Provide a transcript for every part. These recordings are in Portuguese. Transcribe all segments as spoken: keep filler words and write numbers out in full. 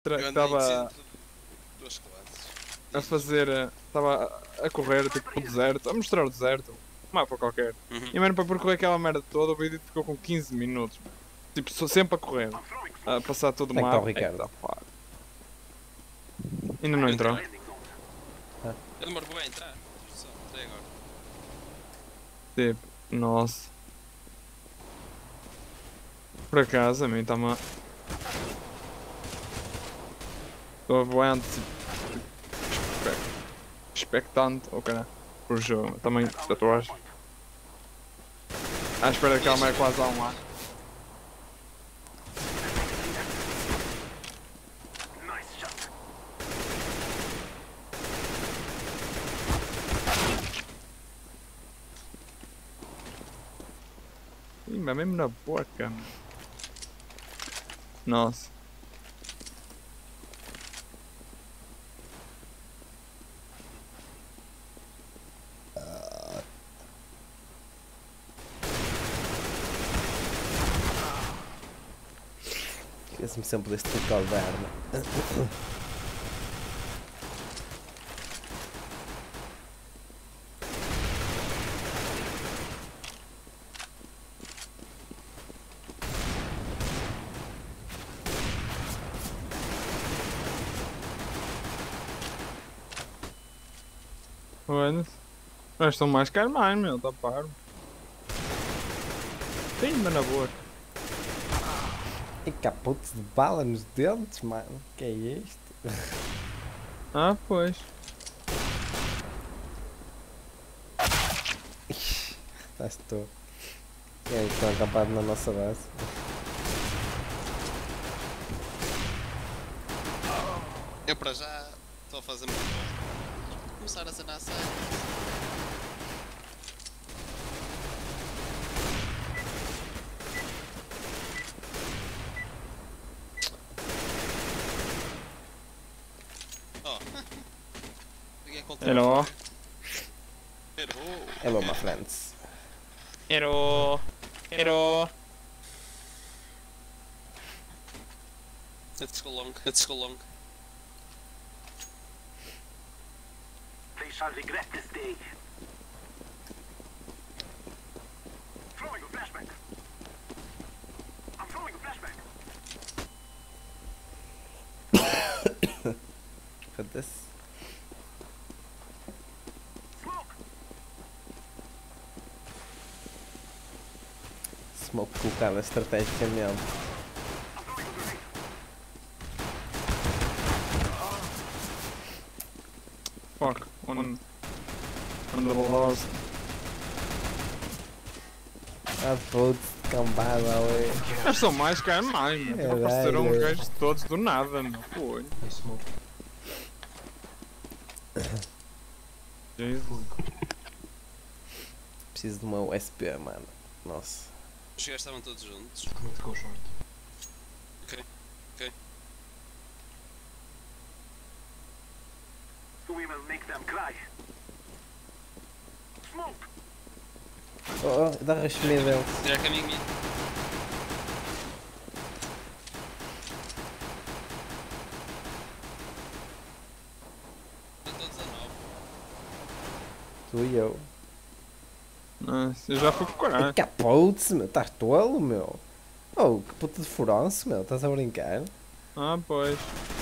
estava duas classes a fazer, estava a correr tipo o deserto, a mostrar o deserto, um mapa qualquer. Uhum. E mano, para percorrer aquela merda toda, o vídeo ficou com quinze minutos. Tipo, sou sempre a correr, a passar todo o Onde é que está o mapa. Ricardo? Eita, pá. Ainda não entrou. Ah. Eu demoro bem a entrar. Só, até agora. Tipo, nossa. Por acaso, a mim está-me a... Estou a voar tipo, expectante, ou caralho, por jogo. Também tatuagem. À espera que ela é quase há um ano. Ih, mas mesmo na boca, mano. Nossa. Esqueço-me sempre deste local da arma. Olha. Mas estão mais caros mais, meu, tá paro. Ainda na boca. E capotes de bala nos dentes, mano. Que é isto? Ah, pois. Estás tu. E aí, estão acampados na nossa base. Eu para já estou a fazer muito bom. Começar a cenar a sério. Hello. Hello. Hello, my friends. Hello. Hello. Let's go long. Let's go long. They shall regret this day. Throwing a flashback. I'm throwing a flashback. Foda-se. Smoke colocada estrategicamente. Fuck. One. One double horse. Ah, putz, cambada ali. Eles são mais caros mais, meu. Tipo, apareceram os gajos todos do nada, meu. Foi. Jesus. Preciso de uma U S B, mano. Nossa. Os gajos estavam todos juntos. Ok, ok. We will make them cry. Smoke. Oh, oh, dá rachemia dele. Tirar caminho minha. Estou dezenove. Tu e eu. Nossa, eu já fui com coragem. E capotes, meu. Estás tolo, meu. Oh, que puta de furanço, meu. Estás a brincar? Ah, pois.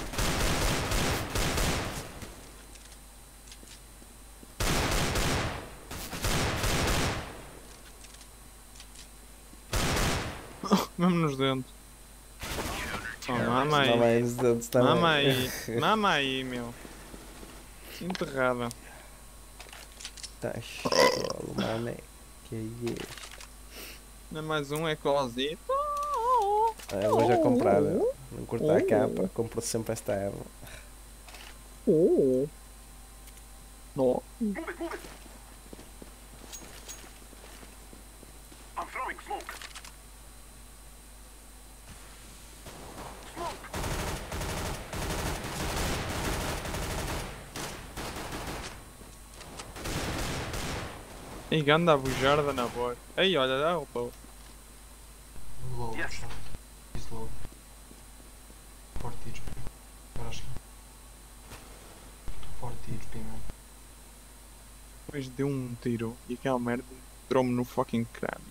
Mesmo nos dentes. Oh, mama aí. Mama aí nos dentes também. Mama aí. Mama aí, meu. Enterrada. Estás tolo, mano. Que é isto? Não é mais um eclosito. Ah, eu vou já comprar. Meu. Não cortar a capa. Compro sempre esta arma. Oh. No. Move it, move it. I'm throwing smoke. Smoke. E ganda a bujarda na boca. Ei, olha lá o pau. Low, Yes. shot. He's low. Forty H P. depois deu um tiro e aquela merda entrou-me no fucking crânio.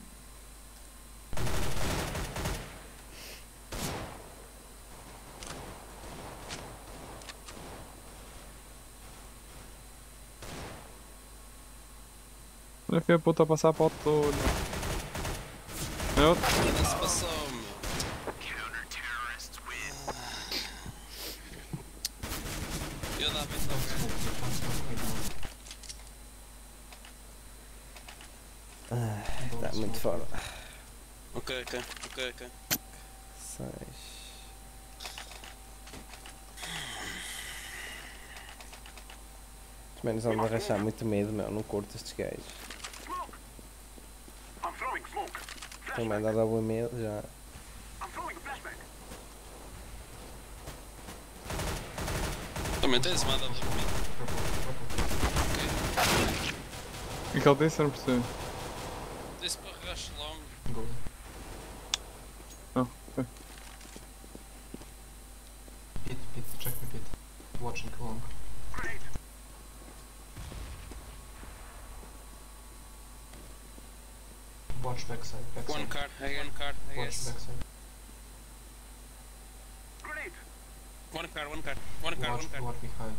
Olha, foi a puta a passar para o todo. Eu... Não se passou, meu. Eu dava então. Está muito fora. Ok, ok, ok, ok. Seis. Os menos vão me arrachar muito medo, meu. Não curto estes gajos. Smoke! I'm throwing smoke. Tenho Flashback. mandado algum medo já. I'm throwing a flashback. Também tens uma dada comigo. O que ele disse? Eu não percebi. Disse para rush long. Oh, ok. Pit, pit, check me pit. Watching long. Grenade. Watch backside, backside. One card, one card, I Watch guess. backside. Grenade. One card, one card, one card, Watch, one card. watch behind.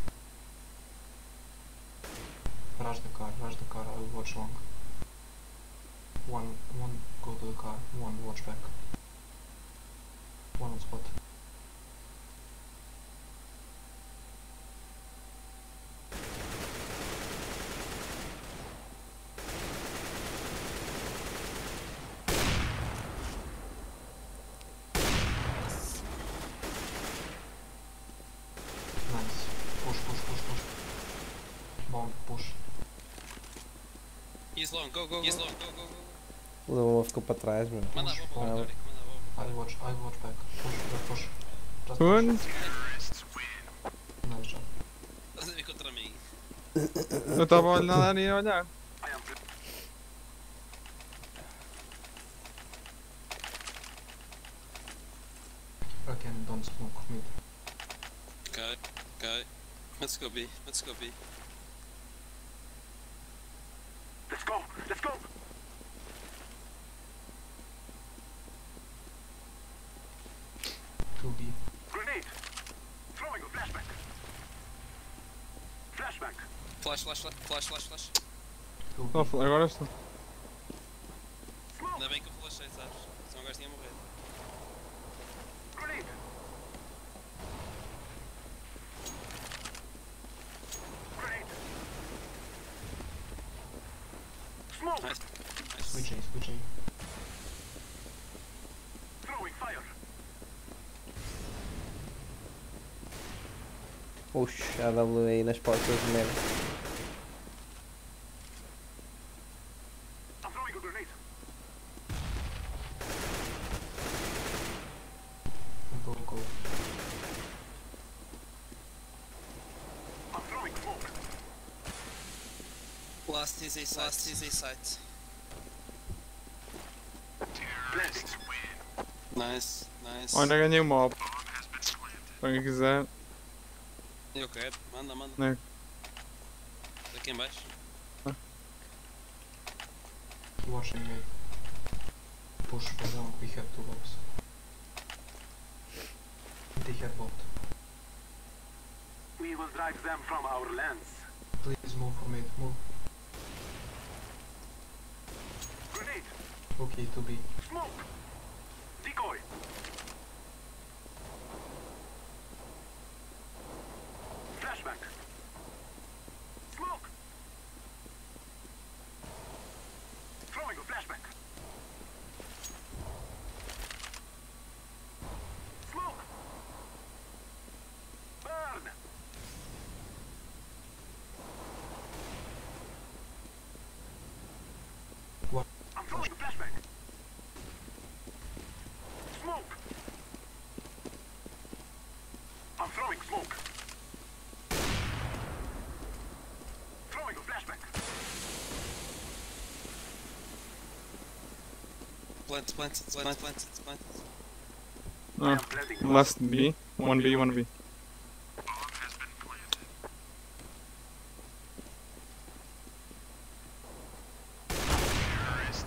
Rush the car, rush the car, I will watch long. One, one go to the car, one watch back. One on spot. Nice. Push, push, push, push. Bomb, push. He's long, go, go, go. He's long, go, go, go. O Lula ficou para trás, meu. Manda a bomba, Ah. Doric, manda a bomba. I watch, I watch back. Push, back, push. Just push. Onde? Nice job. Estás a vir contra mim. Eu estava a olhar e a olhar. I am. Again, don't smoke mid. Okay, okay. Let's go B, let's go B. Let's go. Let's go. two B. Grenade. Throwing a flashback. Flashback. Flash, flash, flash, flash, flash, flash. two B. Oh, agora estou. Smoke. Ainda bem que eu flashei, sabes? Senão o gajo tinha morrido. Grenade. Grenade. Smoke. Nice, nice. Switch A, switch A. Throwing fire. Puxa, a W aí nas portas de merda. I'm throwing a grenade. Go, go. I'm throwing smoke. Last is a site, last is a site. Blending. Nice, nice. Olha, ganhei o mob. Para quem quiser. Eu quero, manda, manda. Né? Aqui em baixo. Watching mid. Push for long, we have two bombs. They have bot. We will drive them from our lands. Please move for mid, move. Grenade. Okay, two B. Smoke. Decoy. Flashback. Smoke. Throwing a flashback. Smoke. Burn. What? I'm throwing a flashback. Smoke. I'm throwing smoke. Throwing a flashback. Plant, plant, plant, plant, plant. I am Ah, planting. last B. one B, one B.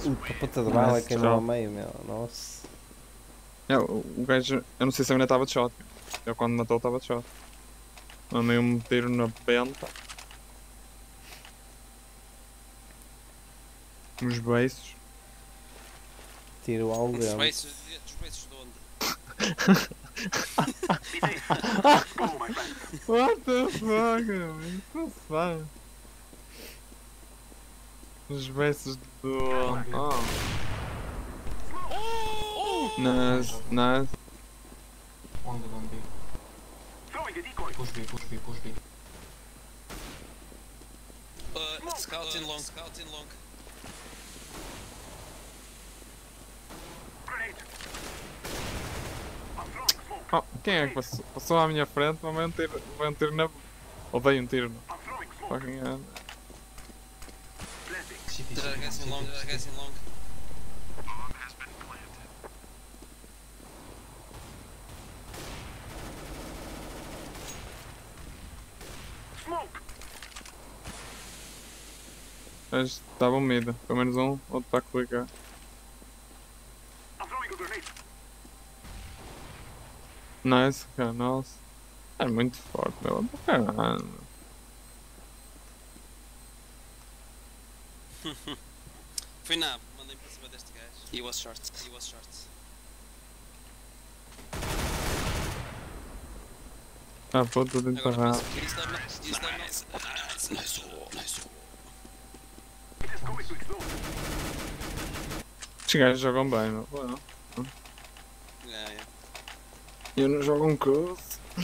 Puta, puta de bala Nice queimou job. a meio, meu. Nossa. É, o o gajo, eu não sei se ele ainda estava de shot. Eu quando matou estava de shot. Mandei um tiro na penta. Nos beiços. Tiro ao Os dentro. beiços, os beiços de onde? Let's go, my friend. What the fuck, meu? What the fuck? Os beiços do... Oh. Nice, nice. On the on B. Throwing a decoy. Push B, push B, push B. Uh, scout in long, scout in long. Grenade. I'm throwing smoke. Oh, quem é que passou, passou à minha frente? Vai um tiro, vai um tiro na... Ou veio um tiro na... I'm throwing smoke. Fucking end. Blessing. C T, There are C T, guys in C long, T, there are C guys T. in long. Smoke. Eles estavam medo. Pelo menos um, outro está a clicar. I'm throwing a grenade. Nice, cara, nossa. É muito forte, meu. Caralho. Foi nada, mandei para cima deste gajo. He was short, he was short. Ah, pô, tudo Agora enterrado. penso que isto é mais, isto é mais. Nice, nice, nice. It is going to explode. Estes gajos jogam bem, meu. Well, Yeah, yeah. eu não jogo um coisa.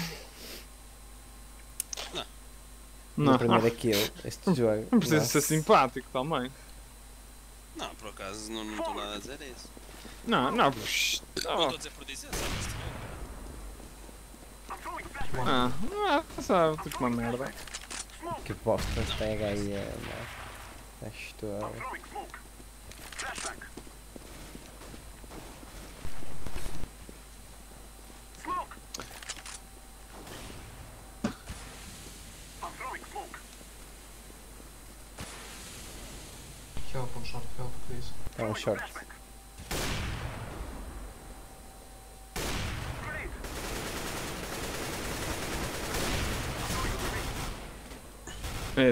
Não. Na Não, primeira kill, este jogo. não preciso Nossa. ser simpático também. Não, por acaso não estou nada a dizer isso. Não, não, psh, Não oh, estou a dizer por dizer, sabe? Isto I'm throwing flashbang. ah, não é só tipo uma merda. Smoke. Que bosta pega aí, é, mano. É história. I'm throwing smoke. Flashbang. Smoke. I'm throwing smoke. Help on short, help please. É um short. Flashbang. Grenade. É,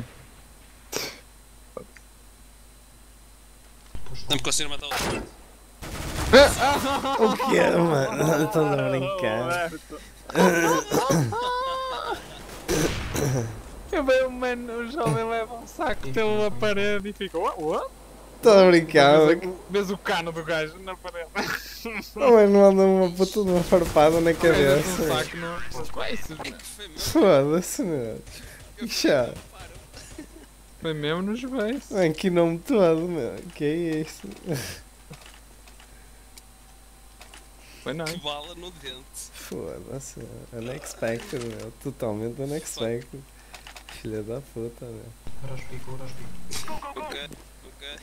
Push Não me long. consigo matar o outro. O que é, mano? Estou a brincar. eu vejo o mano, o jovem leva um saco pela parede e fica, what? What? Estou a brincar. Vês, o- vês o cano do gajo na parede. Oh, mano, não anda uma puta de uma farpada na Vês um cabeça. saco no- nos coices, meu. Foi meu. Foda-se, meu. Eu Já. paro. Foi mesmo nos beiços. Mano, que nome todo, meu. Que é isso? Foi Que nice. bala no dente. Foda-se, meu. Unexpected, meu. Totalmente unexpected. Filha da puta, meu. Rush B, go rush B. Go, go, go. Ok, ok.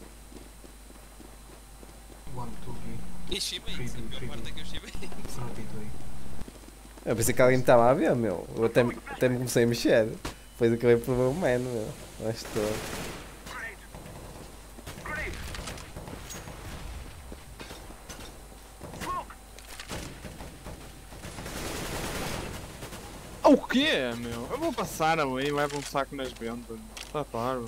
One, two, B. E chibei, a pior parte é que eu chibei. Throw B to A. Eu pensei que alguém me estava a ver, meu. Eu até, me- até me comecei a mexer. Depois acabei por ver o mano, meu. Mas estou. Grenade. Grenade. Smoke. O quê, meu? Eu vou passar ali e levo um saco nas ventas. Tá claro.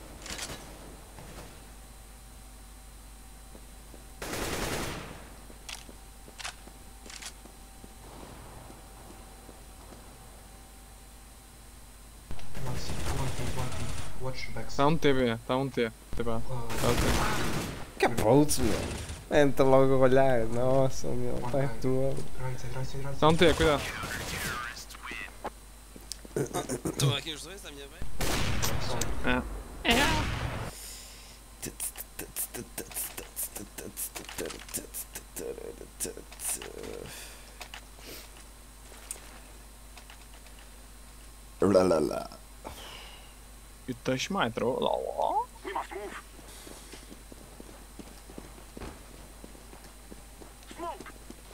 One C, one T, one T. Watch backs. Tá um T B, tá um T. T B. Uh, Tá um T. Que putz, meu. Entra logo a olhar. Nossa, meu. Tá tudo. right side, right side, right Tá side. um T, cuidado. Estou aqui os dois, à minha vez. Right side. Lá, lá, lá. E touch my throat. Lá, lá. We must move. Smoke.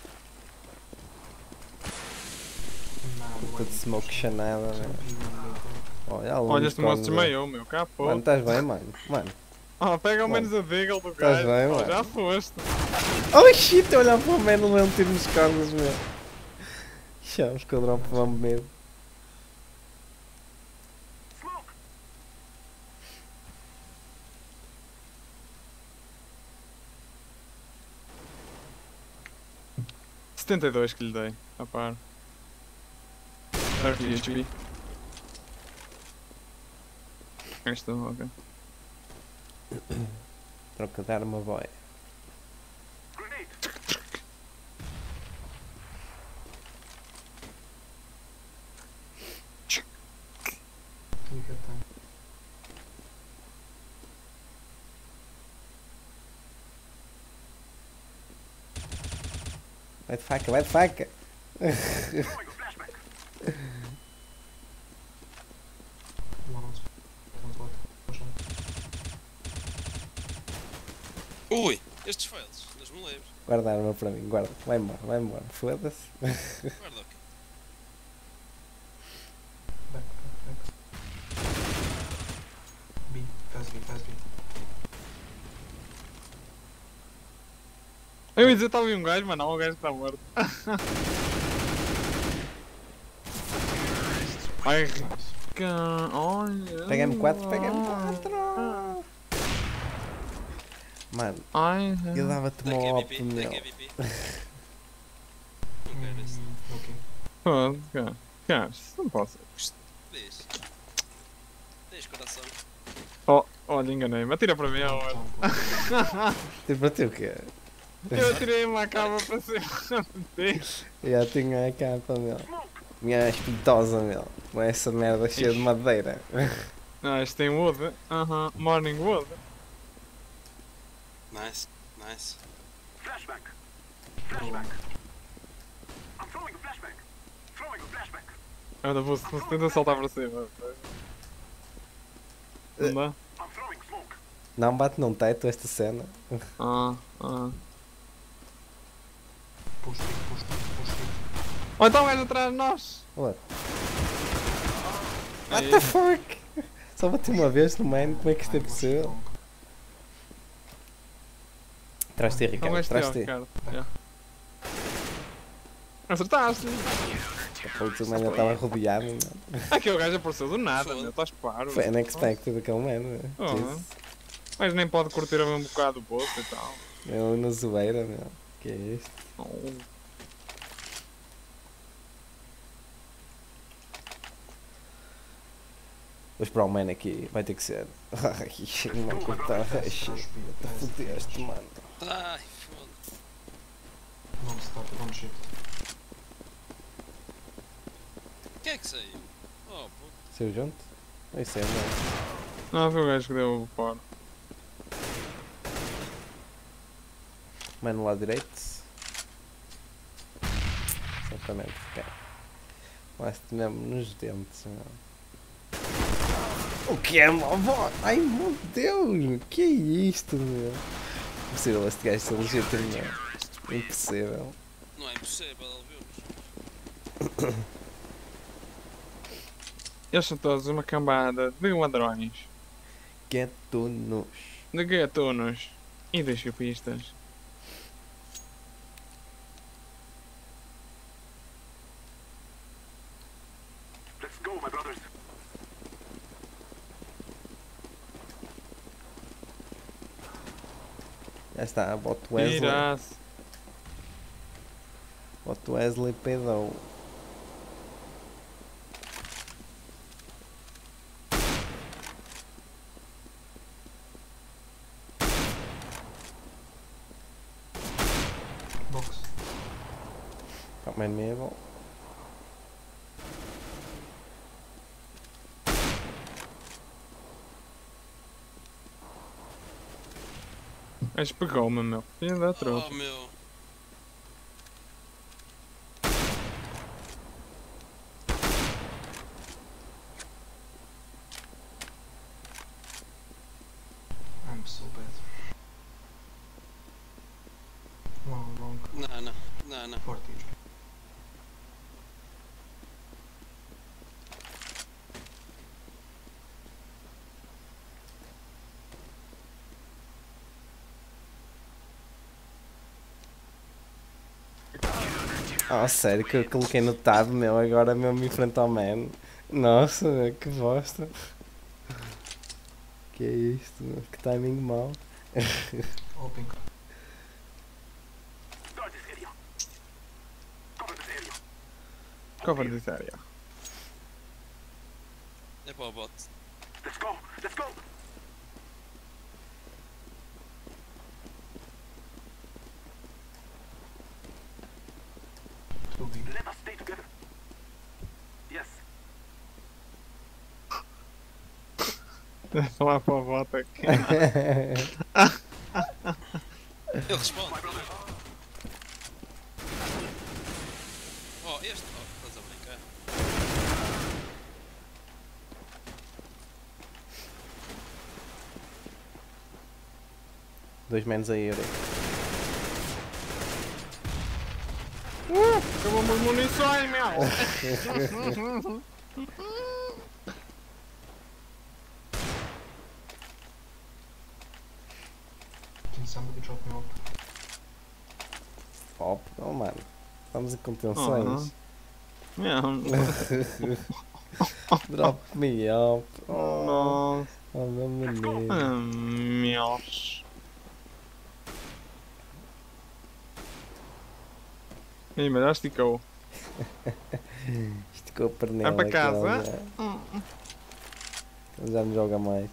Man, Puta one. de smoke chanada, Two meu. B, one low. Olha, a luz Olha, este moço quando- desmaiou, meu. Cá, pô. Mano, estás bem, mano? Mano, Oh, pega ao Mano, menos a Deagle do estás gajo. bem, Oh, mano? já foste. Oh shit, olhar para o mano, não é um tiro nos cornos, meu. Chamos que eu dropo vamos mesmo. Smoke! setenta e dois que lhe dei. A par. trinta H P. Esta, ok. Troca de arma, boy. Grenade! You get time. Vai de faca, vai de faca. Throwing a flashback! One on spot. One spot. Push on. Ui, estes fails, das me lembro. Guarda a arma para mim, guarda. Vai embora, vai embora. Foda-se. Guarda aqui. Back, back, back. B. Fast B, fast B. Eu ia dizer que estava aí um gajo, mas não, o gajo está morto. Ai, Nice. Rica, olha. Pega M quatro, pega M quatro. Mano, Ai, eu dava-te uma Take op, A V P, meu. take A V P. Ok, nice. Mm, okay. foda, cara. Cara, isso não posso. Diz. Diz, coração. Oh, olha, enganei-me. Atira para mim agora. Jump. Tipo, para ti o quê? Eu atirei uma cava para cima. Já tinha a capa, meu. Minha espintosa, meu. Com essa merda cheia de madeira. Não, isto tem wood. Aham, morning wood. Nice, nice. Flashback! Flashback! I'm throwing a flashback! Throwing a flashback! Anda, você você tenta saltar para cima. Não dá? I'm throwing smoke! Não bate num teto esta cena. Ah, ah. Push B, push B, push B. Oh, então o gajo atrás de nós. What? Aí. What the fuck? Só bati uma vez no man, como é que isto é I was possível? wrong. Traz-te, Não Ricardo, vais ter, traz-te. Ricardo. Yeah. Acertaste! Putz, o man já estava rodeado, meu. Aquele gajo apareceu do nada, Foda. meu. Estás paro. Foi unexpected aquele man, meu. Oh, Jesus. mas nem pode curtir a um bocado o poço e tal. Eu na zoeira, meu. Que é isto? Oh. Os Brown Man aqui vai ter que ser. Ai, não coitado. Ai, shit. Rush B, fast B, Fudeste, rush. mano. Ai, foda-se. Don't stop, don't shift. Quem é que saiu? Oh, pô. Saiu junto? Isso é, mano. Não, foi o gajo que deu o fora. Mano, lá direito. Exatamente, ok. Lá-te mesmo nos dentes, meu. O que é, meu? Ai, meu Deus! O que é isto, meu? Impossível este gajo ser legítimo, meu. Impossível. Não é impossível, ele viu-nos. Eles são todos uma cambada de ladrões, Gatunos. de gatunos e de chupistas. Let's go, my brothers! Já está, boto Wesley. Tirasse. Boto Wesley pedou. Box. Top man middle. Mas pegou-me, meu. Filho da tropa. Oh, meu. I'm so bad. Long, long. Não, não, não, não. forty. Oh, sério, que eu coloquei no tab, meu, agora mesmo em frente ao man. Nossa, meu, que bosta. Que é isto, meu, que timing mau. All pink. Guard this area. Cover this area. Cover this area. É para o bot. Let's go. Let's go. Two B. Let us stay together. Yes. Lá para a bota aqui. Ele responde. Oh, este. Oh, estás a brincar. Dois menos a Euro. Acabou-me as munições, meu! Can somebody drop me off? Pop, oh mano. Estamos em contenções. Mesmo. Drop me up. Oh, Nossa. oh meu menino. Ah, meus. Ih, mas já esticou. Esticou a pernela. Vai para casa? aquele, né? Ele já não joga mais.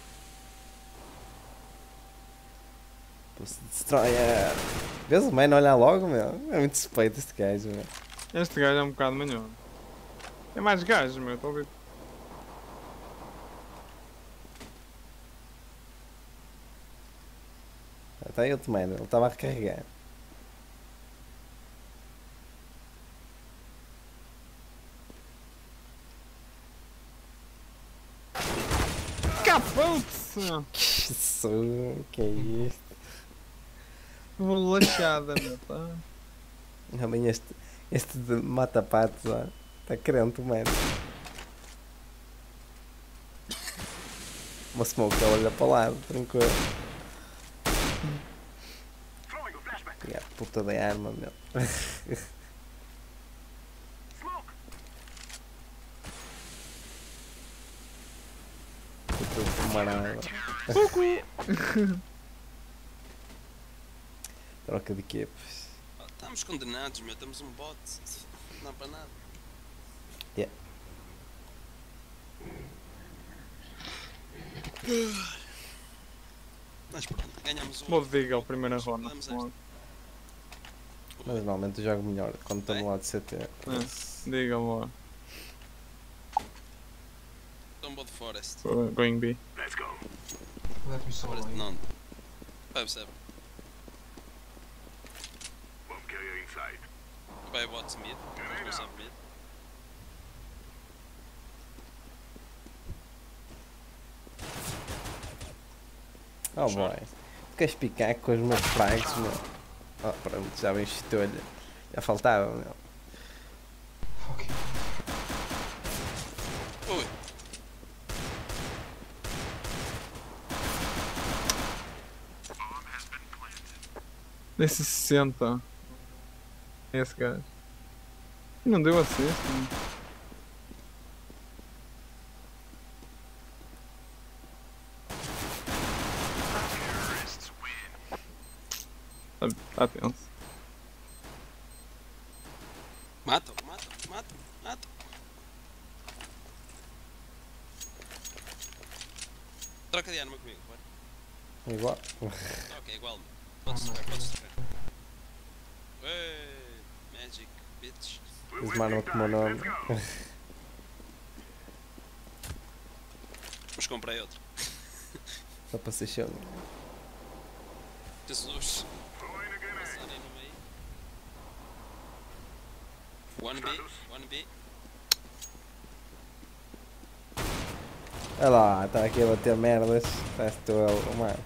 Pulse Destroyer. Vês o mano olhar logo, meu? É muito suspeito este gajo, meu. Este gajo é um bocado manhoso. É mais gajos, meu. Estou a ver. Até outro mano, ele estava a recarregar. Caput-se! Que isso? Que é isto? Bolachada, meu. Tá? Também este, este de mata-patos, ó. Está crente, mano. Uma smoke, ela olha para o lado, tranquilo. Throwing a flashback. E a puta da arma, meu. Smoke. Puta camarada. Troca de equipes. Oh, estamos condenados, meu. Temos um bot. Não dá para nada. Yeah. Mas pronto, ganhamos um. Vou de Deagle, primeira ronda. Damos esta. Mas normalmente eu jogo melhor quando estou no lado de C T. É, Deagle, bora. Tombo de Forest. Going B. Let's go. Let me solo Forest you. não. Vai perceber. Bomb carrier inside. Vai bot mid. Não sabe mid. Oh boy. Queres picar com os meus frags, meu? Oh, pronto, já vem chutolha. Já faltava, meu. Fuck you. Ui. Desse sessenta. Esse gajo. E não deu assist. Tá, tá tenso. Mata, mata, mata, mata. Troca de arma comigo, vai. Igual. Ok, igual. Podes trocar, podes trocar. Ei, Magic, bitch. Fiz uma arma com o meu nome. Mas comprei outro. Só para ser show. Jesus. Throwing a grenade. Passar aí no meio. One B, one B. Olha lá, está aqui a bater merdas. Parece que estou a mano.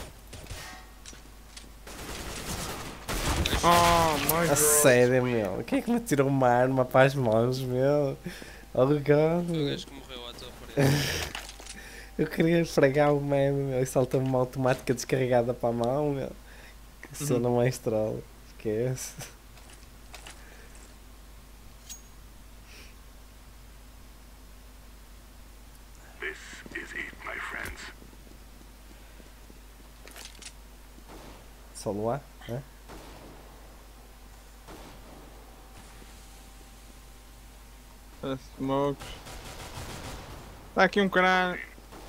Oh my A god. sério, meu. Quem é que me tirou uma arma para as mãos, meu? Obrigado. Foi o gajo que morreu à tua parede. Eu queria esfregar o mano, meu. E salta-me uma automática descarregada para a mão, meu. Que cena mais troll. Esquece. Solo A, né? Smokes. Tá aqui um caralho.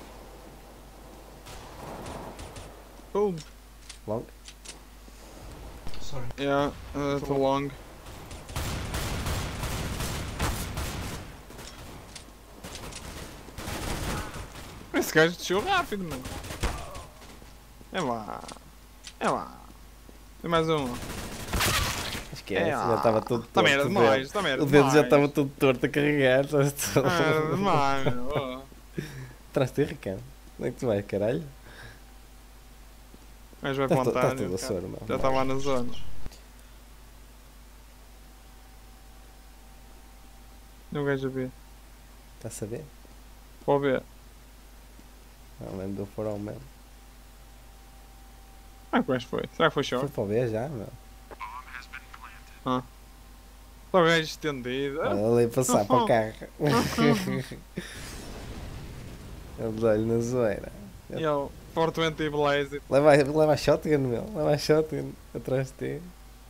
Cool. Long. Sorry. Yeah, uh, too long. Esse gajo desceu rápido, mano. É lá. É lá. Tem mais um. Esquece, É, já estava todo torto. Também era o dedo. demais, também era O dedo já demais. estava todo torto a carregar. Ah, era demais, meu. Atrás de ti, Ricardo. Onde é que tu vais, caralho? Mas vai Estás to- apontar. estás todo a já- soro, meu. Já está lá na zona. Não gajo a ver. Estás a saber? Pode ver. Não lembro do farol mesmo. Ah, que gajo foi? Será que foi Foi short? para o B já, meu. Só o gajo estendido. Ah, Olha ali passar para o carro. Ele dá-lhe na zoeira. E ele, quatro vinte Blaze. Leva, leva a shotgun, meu. Leva a shotgun atrás de ti.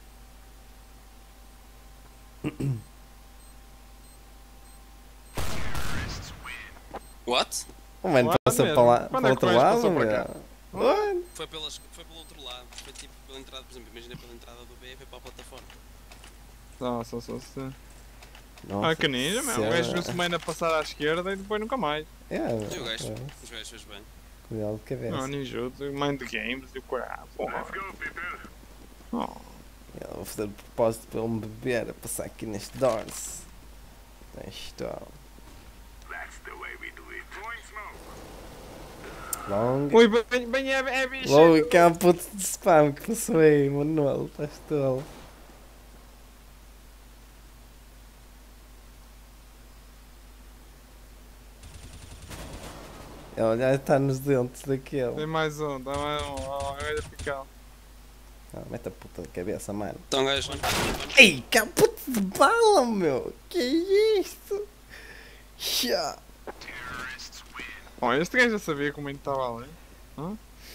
What? O mano Lá passa mesmo. para lá, Quando para é o que outro o gajo lado, passou meu. para cá? What? Foi, pelas, foi pelo outro lado. Foi tipo pela entrada, por exemplo, imagina pela entrada do B e foi para a plataforma. Nossa, só se. Nossa, Ah, que ninja, meu. O será? gajo viu-se meio a passar à esquerda e depois nunca mais. É, E o gajo? é, Os gajos fez bem. cuidado de cabeça. Não, ninjutsu, mind games e o caralho. Porra. Let's go, people. Oh. Eu vou fazer de propósito para ele me beber, a passar aqui neste Dorse. Isto, That's the way we do it. Throwing smoke. long. Ui, bem, bem é, é bicho. Logo cá um puto de spam que passou aí, Manuel, estás tolo. Olha, está nos dentes Tem daquele. mais um, tá mais um. Oh, gajo a picar. Ah, mete a puta de cabeça, mano. Então, gajo, Ei, cá puto de bala, meu! Que é isto? Já! Oh, este gajo já sabia como é que estava ali. Hã?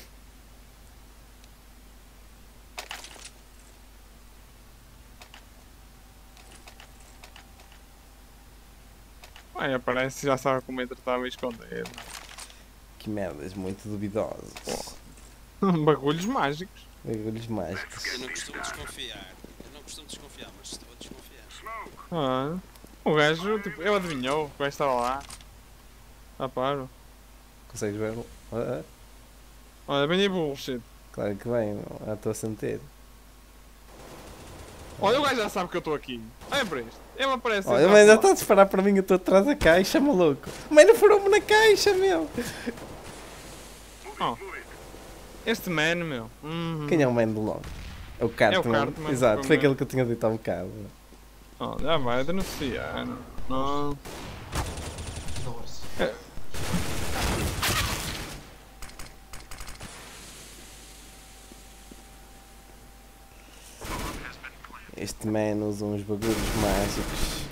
Ai, aparece que já sabe como é que estava escondido. Que merdas muito duvidosas. Bagulhos mágicos. Bagulhos mágicos. eu não costumo desconfiar. Eu não costumo desconfiar, mas estou a desconfiar. Smoke. Ah, o gajo, tipo, ele adivinhou, o gajo estava lá. Ah, paro. Consegues ver? Ah, ah, Olha, bem aí bullshit. claro que vem, meu. Já estou a sentir. Olha, o gajo já sabe que eu estou aqui. Olha para isto. Ele aparece. Olha, já mas já lá. está a disparar para mim, eu estou atrás da caixa, maluco. Mas não foram-me na caixa, meu. Oh, este man, meu. Uhum. Quem é o man do long? É o Cartman. Cartman, Exato, foi foi o aquele que eu tinha dito há um bocado. Oh, já vai denunciar. Não. Doors. Este man usa uns bagulhos mágicos.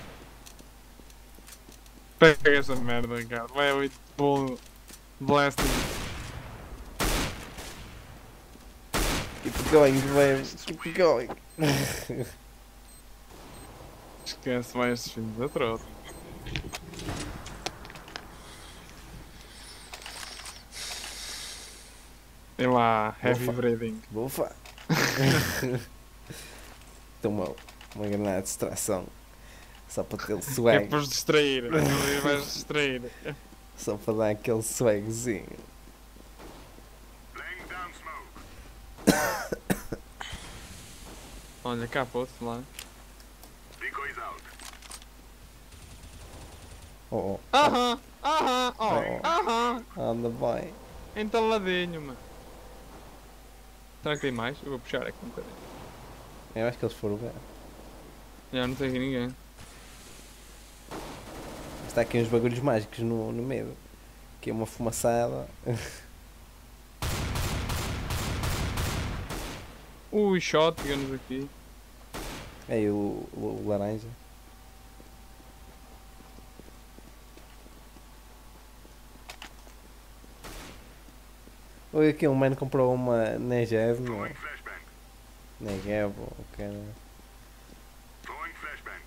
Pega essa merda, cara. Vai ali, bom. Blasting. Keep going, baby. Keep going. Esquece, vai estes filhos da trota. E lá, heavy Ufa. breathing. Bufa. Toma uma granada de distração. Só para ter É swag. para os distrair. Ali vais distrair. Só para dar aquele swagzinho. Laying down smoke. Olha, cá para outro lado. Decoys out. Oh, Aham, aham, Oh. oh, aham. oh. Anda bem. Entaladinho, mano. Será que tem mais? Eu vou puxar aqui um bocadinho. Eu acho que eles foram ver. Já não tem aqui ninguém. Está aqui uns bagulhos mágicos no, no meio. Aqui é uma fumaçada. Ui, shotguns aqui. Aí o, o, o laranja. Olha aqui, um mano comprou uma Neged, meu. Throwing flashbang. Negebo, cara. Throwing flashbang.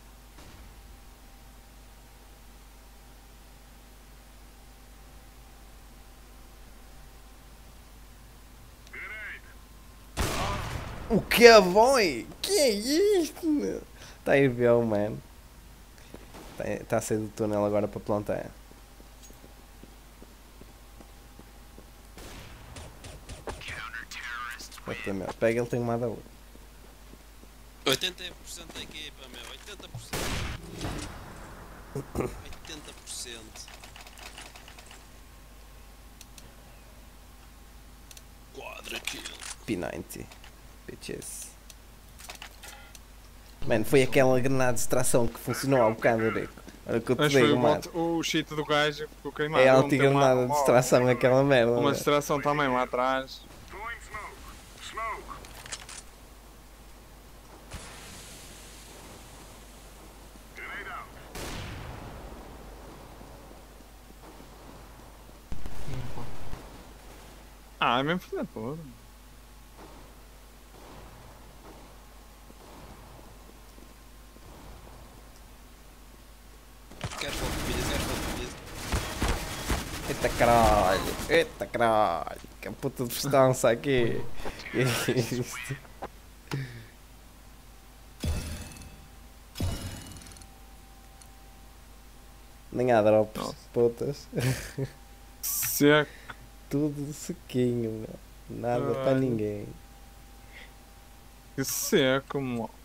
Grenade. O que, boy? Que é isto, meu? Está a ir ver, mano. Está tá a sair do túnel agora para plantar. Puta, meu. Pega, ele tem uma da outra. oitenta por cento da equipa, meu. oitenta por cento. oitenta por cento. Quadra kill. P noventa. Bitches. Mano, foi aquela granada de distração que funcionou há um bocado, Rico. Olha o que eu te Mas foi digo, o, mano. bot- o cheat do gajo que ficou queimado. É a Ele meteu uma- anti-granada de distração aquela merda. Uma meu. distração também lá atrás. Throwing smoke. Smoke. Grenade out. Limpa. Ah, é mesmo filho da puta. Careful, filhas, careful, filhas. Eita caralho, eita caralho. Que puta de festança aqui. Que é isto? Nem há drops, Nossa. putas. Seco. Tudo sequinho, meu. Nada Ai. para ninguém. Que seco, mo.